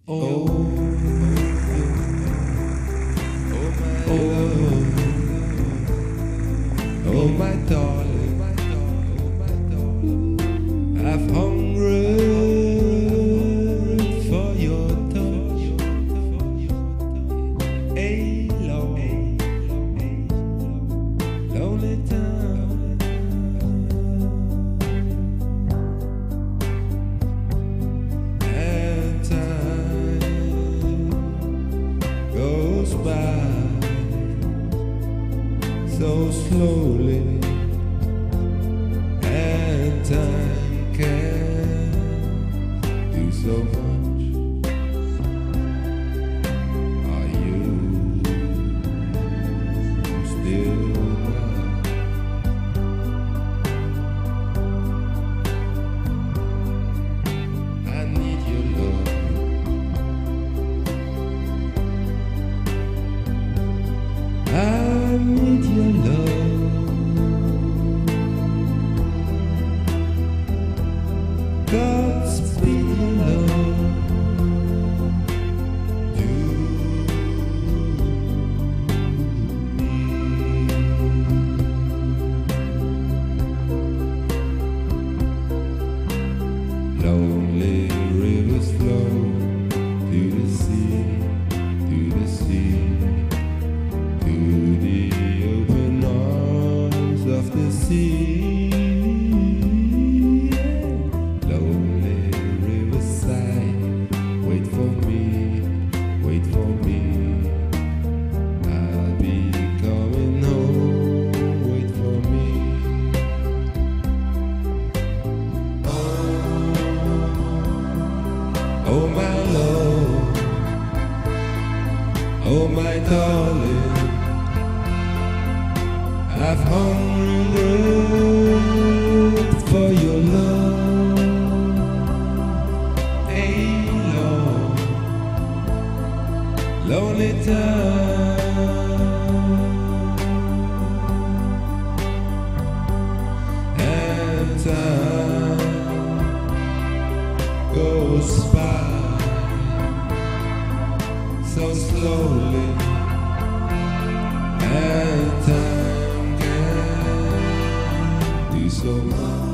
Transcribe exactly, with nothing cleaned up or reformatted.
Oh, oh, oh, my darling, I've hungered for your touch. Hey, Lord, lonely time, and time goes by so slowly, and time can do so much. Are you still mine? I need your love. I need your love. Godspeed your love to me. Lonely rivers flow to the sea, to the sea, to the open arms of the sea. Lonely riverside, wait for me, wait for me. I'll be coming home, wait for me. Oh, oh my love, oh my darling, I've hungered for your love. Hey, Lord, lonely time, and time goes by so slowly, and time can do so much.